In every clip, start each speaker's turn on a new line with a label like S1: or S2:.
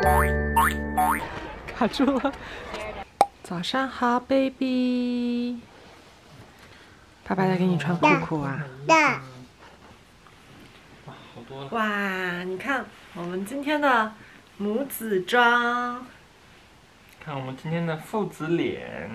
S1: 卡住了。早上好 ，baby。爸爸在给你穿裤裤啊。
S2: 大。
S3: 哇，好多了。
S1: 哇，你看我们今天的母子装。
S3: 看我们今天的父子脸。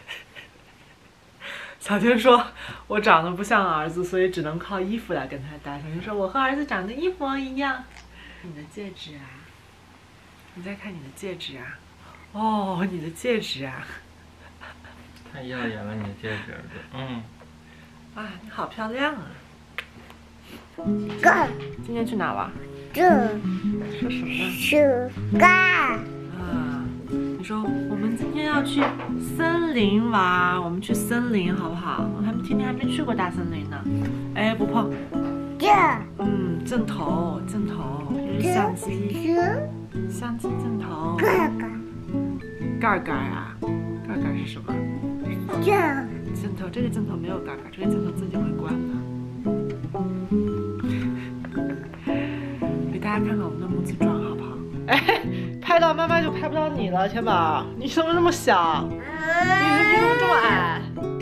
S1: 小天说：“我长得不像儿子，所以只能靠衣服来跟他搭。”小天说：“我和儿子长得一模一样。”你的戒指啊？你再看你的戒指啊？哦，你的戒指啊！
S3: 太耀眼了，你的戒指，嗯。
S1: 哇，你好漂亮啊！
S2: 干。
S1: 今天去哪玩？
S2: 这。
S1: 说什么呢？
S2: 是干。
S1: 啊，你说我们今天要去森林玩，我们去森林好不好？我今天还没去过大森林呢。哎，不碰。
S2: 这。
S1: 镜头，镜头，这是相机，相机镜头。盖盖啊，盖盖是什么？
S2: 这。
S1: 镜头，这个镜头没有盖盖，这个镜头自己会关的。给大家看看我们的母子装好不好？哎，拍到妈妈就拍不到你了，天宝，你怎么那么小？你怎么这么矮？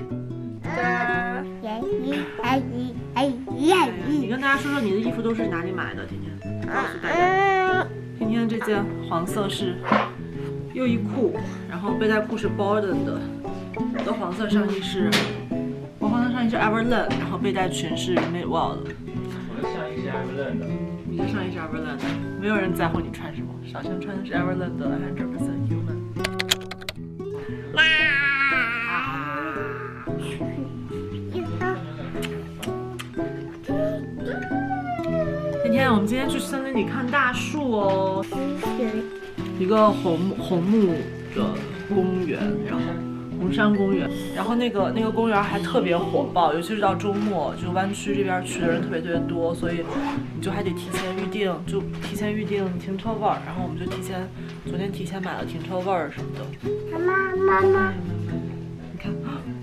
S1: 你跟大家说说你的衣服都是哪里买的？天天告诉大家。天天这件黄色是优衣库，然后背带裤是 Borden 的，我的黄色上衣是 Everlane， 然后背带裙是 Madewell 的。
S3: 我的上衣是 Everlane 的。
S1: 你的上衣是 Everlane 的，没有人在乎你穿什么。小轩穿的是 Everlane 的 100% Human。今天我们去森林里看大树哦，一个红木的公园，然后红山公园，然后那个公园还特别火爆，尤其是到周末，就湾区这边去的人特别多，所以你就还得提前预定，就提前预定停车位，然后我们就昨天提前买了停车位什么的。妈，你看，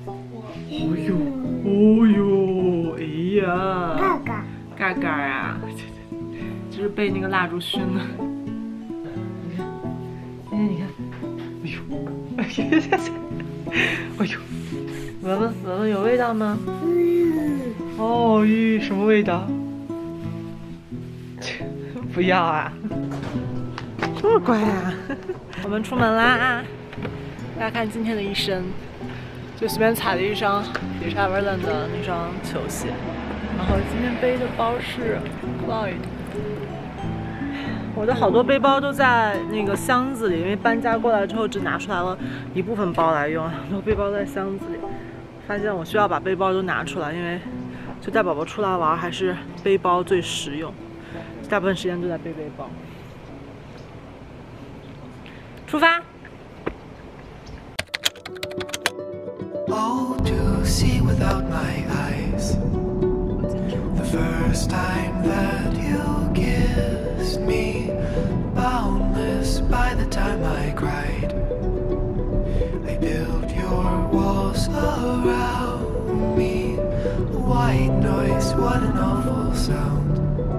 S1: 哦呦，哎呀，嘎嘎啊！就是被那个蜡烛熏的。你看，哎呦，闻闻有味道吗？哦，什么味道？不要啊！这么乖啊！我们出门啦！大家看今天的一身，就随便踩了一双也是 Everlane 的那双球鞋，然后今天背的包是 Cloyd。我的好多背包都在那个箱子里，因为搬家过来之后只拿出来了一部分包来用，很多背包在箱子里。发现我需要把背包都拿出来，因为就带宝宝出来玩还是背包最实用，大部分时间都在背包。出发。
S4: Oh, to see without my eyes. The first time that you kissed me, boundless by the time I cried. I built your walls around me. White noise, what an awful sound.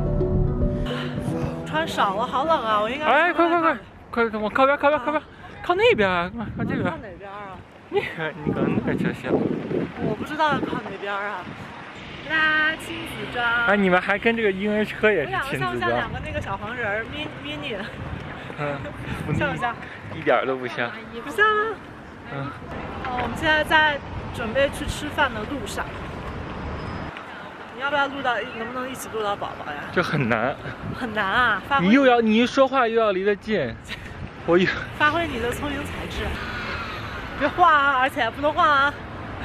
S1: 穿少了，好冷啊！我应该……
S3: 哎，快，往靠边，靠那边啊，靠这边。
S1: 靠哪边啊？
S3: 你可能那边车厢。
S1: 我不知道要靠哪边啊。啦，亲子装。
S3: 哎，你们还跟这个婴儿车也是亲子装。
S1: 像两个那个小黄人儿 mini。像不像？
S3: 一点都不像。
S1: 不像啊。我们现在在准备去吃饭的路上。你要不要录到？能不能一起录到宝宝呀？
S3: 就很难。
S1: 很难啊！
S3: 你一说话又要离得近，
S1: 发挥你的聪明才智。别晃啊，而且不能晃啊！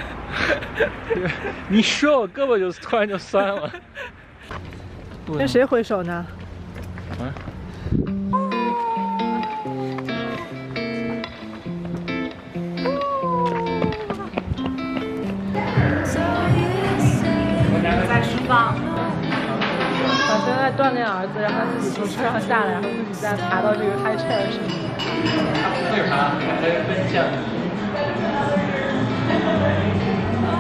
S3: 你说我胳膊就突然就酸了。
S1: 跟谁挥手呢？在释放。小轩在锻炼儿子，让他自己从车上下来，然后自己再爬到这个 high chair 上面。
S3: 为啥？还有分享。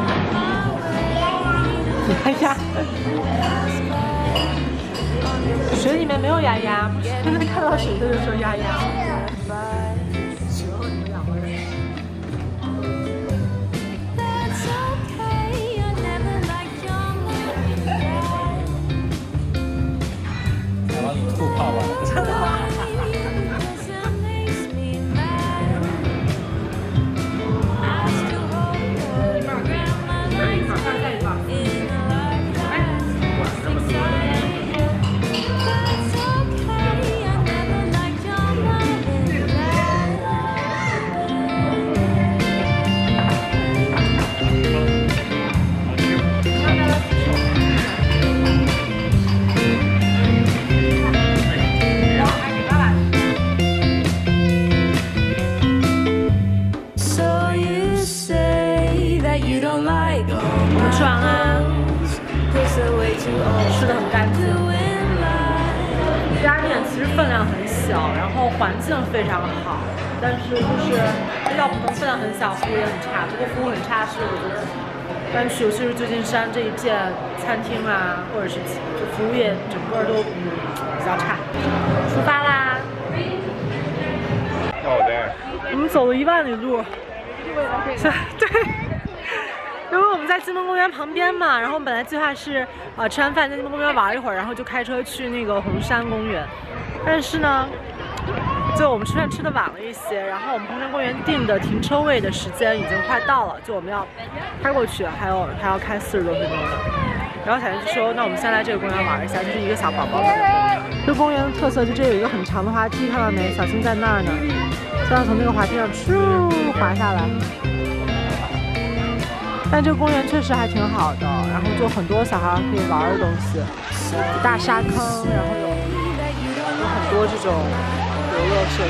S1: 哎呀！ 水里面没有鸭鸭，不是看到水的就说鸭鸭。
S3: 吐泡吧。
S1: 真的吗？吃完啦，吃的很干净。这家店其实分量很小，然后环境非常好，但是就是要普通分量很小，服务也很差。不过服务很差是我觉得湾区，尤其是旧金山这一片餐厅啊，或者是就服务业整个都比较差。出发啦！我们走了1万里路，对。因为我们在金门公园旁边嘛，然后我们本来计划是吃完饭在金门公园玩一会儿，然后就开车去那个红山公园。但是呢，就我们吃饭吃的晚了一些，然后我们红山公园定的停车位的时间已经快到了，就我们要开过去，还要开40多分钟的。然后小燕就说，那我们先来这个公园玩一下，就是一个小宝宝的。这个公园的特色就这有一个很长的滑梯，看到没？小新在那儿呢，就要从那个滑梯上咻滑下来。但这个公园确实还挺好的，然后就很多小孩可以玩的东西，大沙坑，然后有很多这种游乐设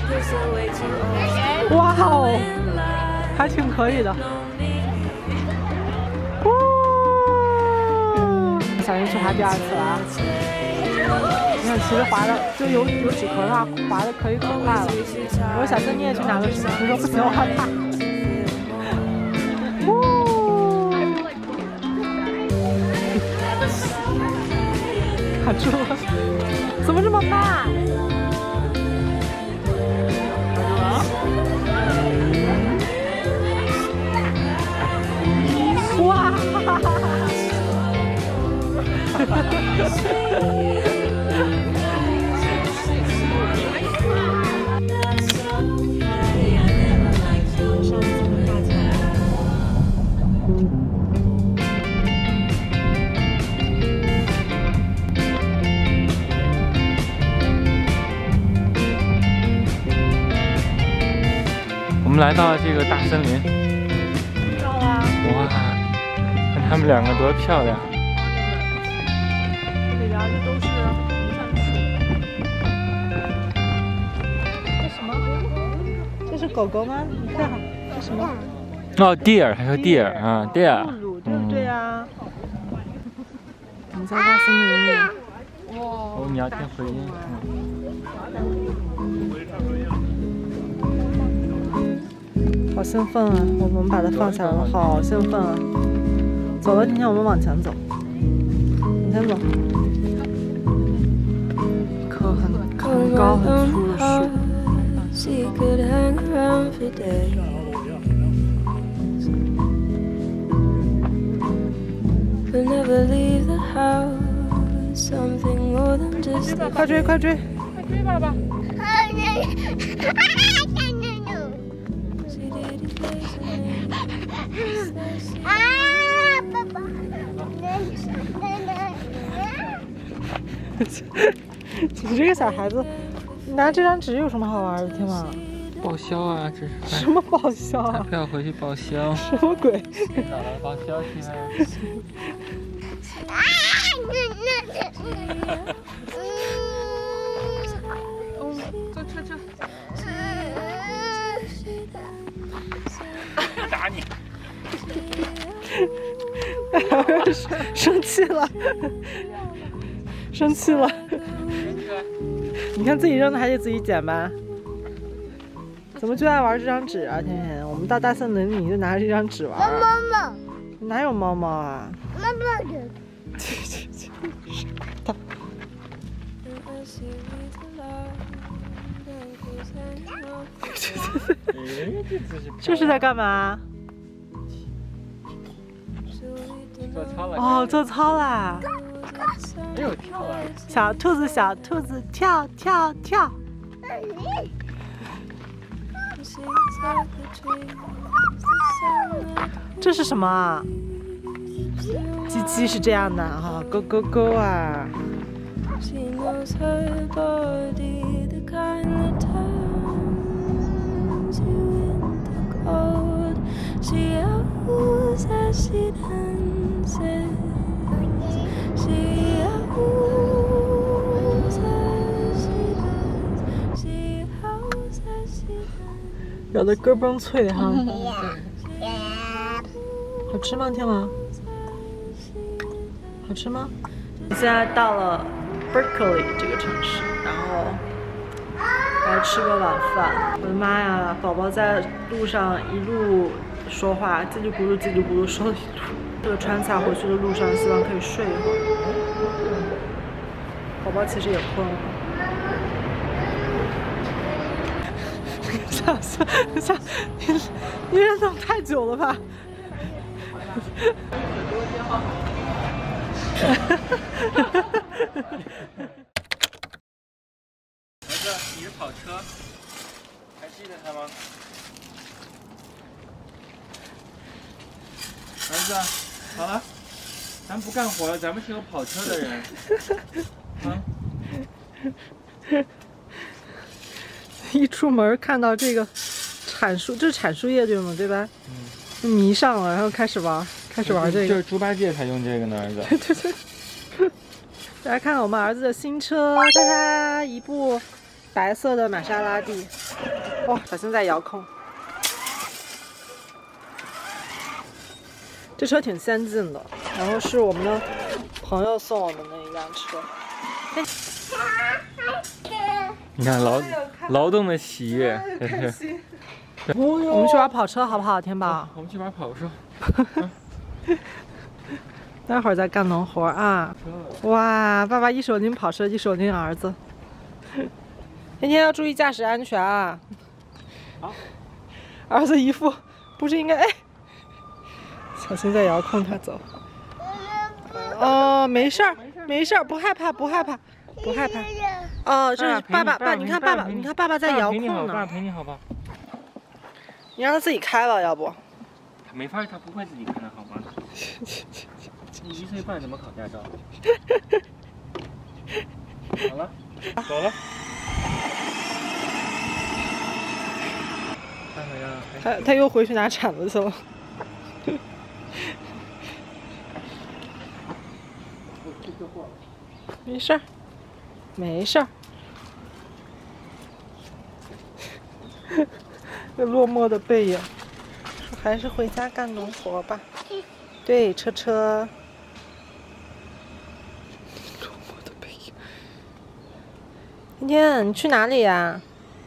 S1: 施。哇哦，还挺可以的。小云去滑第2次了啊！你看，其实滑的就有纸壳的话，滑的可以可快了。我说小森你也去拿个纸，你说不行，我害怕。卡住了，怎么这么慢？哇！
S3: 我们来到了这个大森林，
S1: 到啦！
S3: 哇，看他们2个多漂亮！
S1: 这里边这都是红杉树。这什么？这是狗狗吗？你看，这什么？
S3: 哦 ，deer， 还说 deer 啊 ，deer，
S1: 布鲁，对不对呀？我们在大森林里。哇！
S3: 哦，你要听回音。
S1: 好兴奋啊！我们把它放下了，好兴奋啊！走了，今天我们往前走，往前走。一棵很高很粗的树。快追快追！快追爸爸！
S2: 啊，爸爸！
S1: 你这个小孩子，你拿这张纸有什么好玩的？天哪！
S3: 报销啊，这是。
S1: 什么报销啊？
S3: 不要回去报销。
S1: 什么鬼？
S3: 哪来报销去啊？打你！
S1: 生气了，生气了！你看自己扔的还得自己捡吧？怎么就爱玩这张纸啊？天天，我们到大森林里你就拿着这张纸玩。
S2: 猫猫，
S1: 哪有猫猫啊？
S2: 猫猫的。
S1: 这是在干嘛？
S3: 做操了。
S1: 哦，做操啦！
S3: 没有跳啊。
S1: 小兔子，小兔子，跳跳跳！这是什么啊？鸡鸡是这样的哈，勾勾勾啊！咬的咯嘣脆哈，好吃吗？天王，好吃吗？现在到了 Berkeley 这个城市，然后来吃个晚饭。我的妈呀，宝宝在路上一路说话，叽里咕噜叽里咕噜说了一路。这个川菜回去的路上，希望可以睡一会儿。宝宝其实也困了。你忍等太久了吧？
S3: 儿子，你是跑车，还记得他吗？儿子，好了，咱不干活了，咱们是有跑车的人。啊。
S1: 一出门看到这个铲树，这是铲树叶对吗？对吧？就迷上了，然后开始玩这个。
S3: 就是猪八戒才用这个呢，儿子。
S1: 对。大家看我们儿子的新车，看它一部白色的玛莎拉蒂。哇，小心在遥控。这车挺先进的，然后是我们的朋友送我们的一辆车。
S3: 你看劳动的喜悦，
S1: 开心。我们去玩跑车好不好，天宝？
S3: 我们去玩跑车。
S1: 待会儿再干农活啊！哇，爸爸一手拎跑车，一手拎儿子。天天要注意驾驶安全啊！
S3: 好。
S1: 儿子一副不是应该哎，小心在遥控他走。哦，没事儿，没事儿，不害怕，不害怕，不害怕。哦，这是爸爸，你看爸爸，你看爸爸在遥控呢。
S3: 爸爸陪你好吧？
S1: 你让他自己开了，要不？
S3: 他没法，他不会自己开的好吗？你1岁半怎么考驾照？好了，走了。
S1: 他又回去拿铲子去了。没事儿，没事儿。这落寞的背影，还是回家干农活吧。对，车。落寞的背影。天天，你去哪里呀？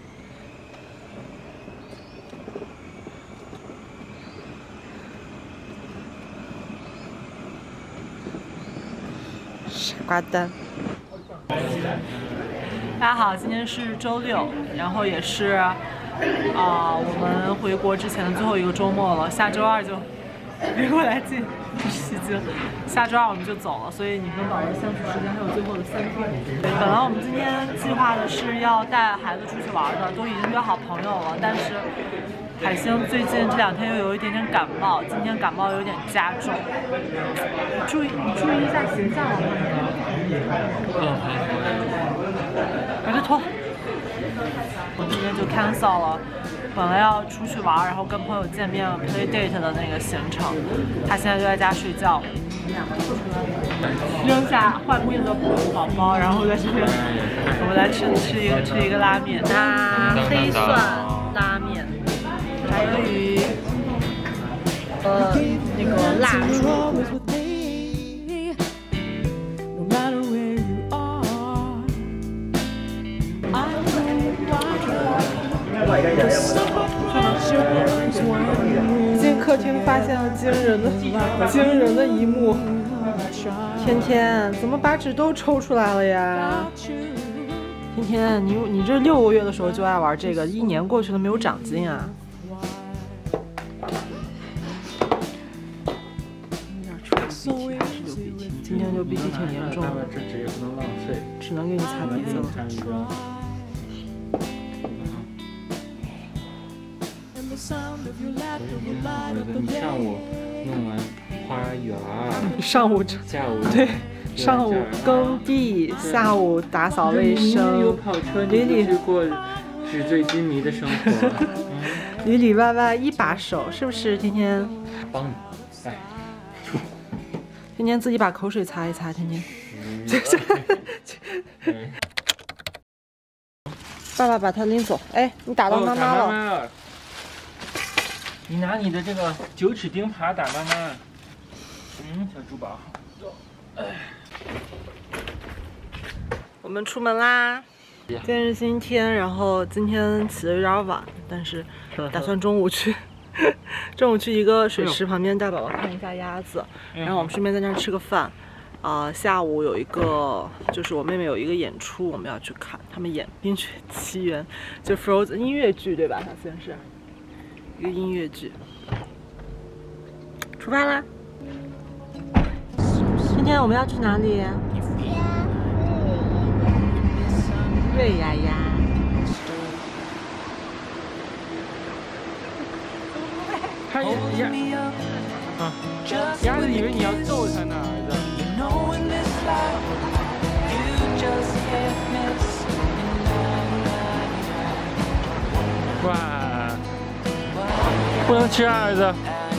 S1: 傻瓜蛋。大家好，今天是周六，然后也是我们回国之前的最后一个周末了。下周二就别过来近，戏精。下周二我们就走了，所以你跟宝宝相处时间还有最后的3天。本来我们今天计划的是要带孩子出去玩的，都已经约好朋友了，但是海星最近这2天又有一点点感冒，今天感冒有点加重。你注意一下形象好吗？把这脱。我今天就 cancel 了，本来要出去玩，然后跟朋友见面 play date 的那个行程。他现在就在家睡觉。扔下患病的宝宝，然后在这边，我们来吃一个拉面，黑蒜拉面，还有鱼，那个辣猪。进客厅发现了惊人的一幕，天天怎么把纸都抽出来了呀？ 今天你这6个月的时候就爱玩这个，1年过去了没有长进啊。今天就鼻涕挺严重的，
S3: 这纸也不能浪费，
S1: 只能给你擦鼻子了。
S3: 你上午弄完花园，
S1: 上午
S3: 下午
S1: 对，上午耕地，下午打扫卫生。
S3: 有跑车，你不是过纸醉金迷的生活。
S1: 里里外外一把手，是不是？天天
S3: 帮你，来。
S1: 天天自己把口水擦一擦，天天。爸爸把他拎走。哎，你打到妈妈了。
S3: 你拿你的这个9齿钉耙打妈妈。小珠宝。
S1: 我们出门啦。今天是星期天，然后今天起得有点晚，但是打算中午去一个水池旁边带宝宝看一下鸭子，然后我们顺便在那儿吃个饭。下午有一个，就是我妹妹有一个演出，我们要去看，他们演《冰雪奇缘》，就 Frozen 音乐剧对吧？它虽然是一个音乐剧。出发啦！今天我们要去哪里？对呀呀。
S3: 他鸭子以为你要揍他呢，儿子。哇，不能吃啊，儿子。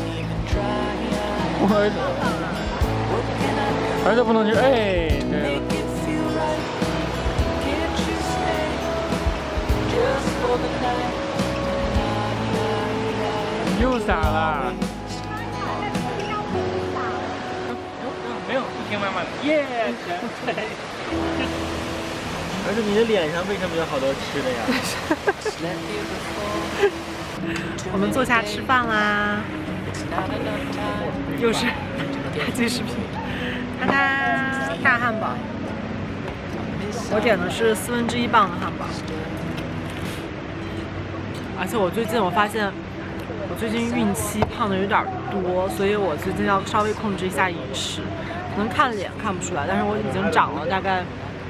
S3: 儿子不能吃，哎，对。又洒了。没有，不听妈妈的。耶！儿子，你的脸上为什么有好多吃的呀？
S1: 我们坐下吃饭啦，又是开机视频。看看大汉堡，我点的是1/4磅的汉堡。而且我发现我最近孕期胖的有点多，所以我最近要稍微控制一下饮食。可能看脸看不出来，但是我已经长了大概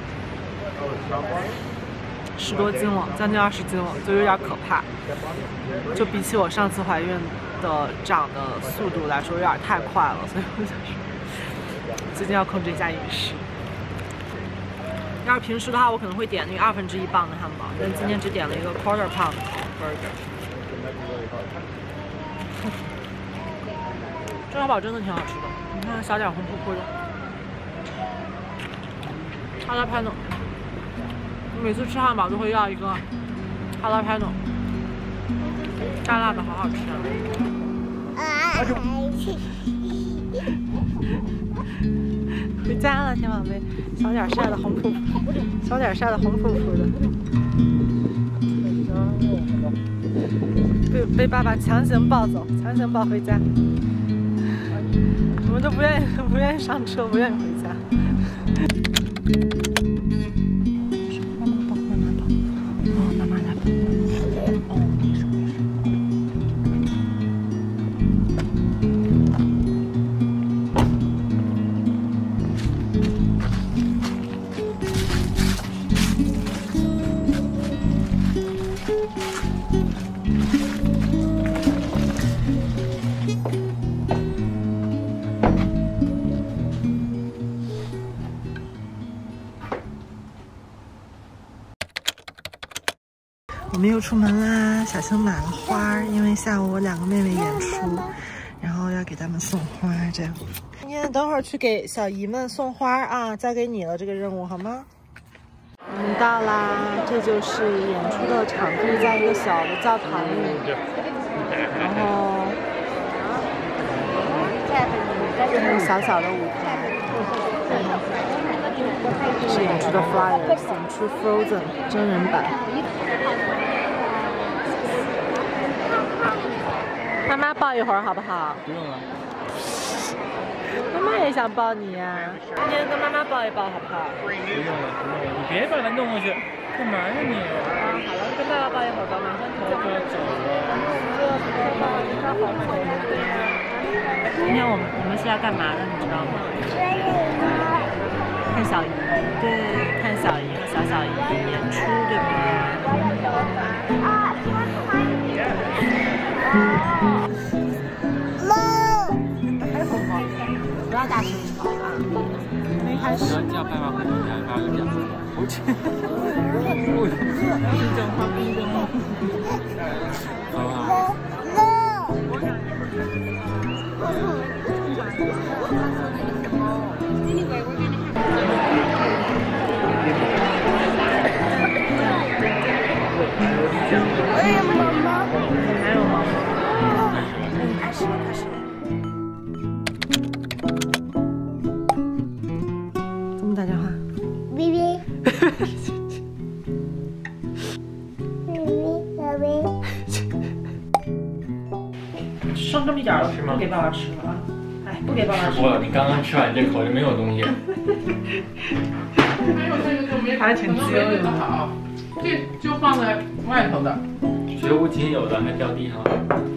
S1: 10多斤了，将近20斤了，就有点可怕。就比起我上次怀孕的长的速度来说，有点太快了，所以我想说最近要控制一下饮食。要是平时的话，我可能会点那个1/2磅的汉堡，但今天只点了一个1/4 pound burger。这汉堡真的挺好吃的，你看小点红扑扑的。哈拉潘诺，我每次吃汉堡都会要一个哈拉潘诺，大辣的，好好吃啊！回家了，天宝贝，小点晒的红扑扑，小点晒的红扑扑的。被爸爸强行抱走，强行抱回家。我们都不愿意上车，不愿意回家。妈妈来抱。哦，没事没事。我们又出门啦！小熊买了花，因为下午我2个妹妹演出，然后要给他们送花，这样。今天等会儿去给小姨们送花啊，交给你了这个任务好吗？我们到啦，这就是演出的场地，在一个小的教堂里，然后这是小小的舞台，是演出的 flyers， 演出 Frozen 真人版。妈妈抱一会儿好不好？
S3: 不用了。
S1: 妈妈也想抱你呀、今天跟妈妈抱一抱好不好？
S3: 不用了，不用了，你别把它弄过去。
S1: 可
S3: 干嘛呀你？
S1: 好了，跟爸爸抱一会儿吧，马上就
S3: 爸爸走了。
S1: 今天我们是要干嘛的，你知道吗？看小姨，对，看小姨和小姨演出，对不对？不要大声吵啊！没开始。
S3: 不要叫爸爸回家，爸爸就讲。我去。讲话不讲话。好啊。
S1: 还有吗？开始了。怎么打电话
S2: ？BB。
S1: 剩这么一点了，不给爸爸吃了啊！哎，不给爸爸吃。
S3: 我，你刚刚吃完这口就没有东西。
S5: 还有这个就没，
S1: 还挺滋润的
S5: 好，这就放在外头的，
S3: 绝无仅有的，还掉地上了。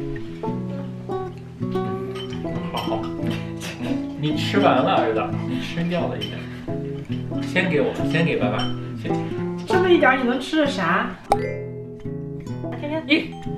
S3: 好，你吃完了，儿子，你吃掉了一点。先给我，先给爸爸，先。
S1: 这么一点你能吃的啥？天天，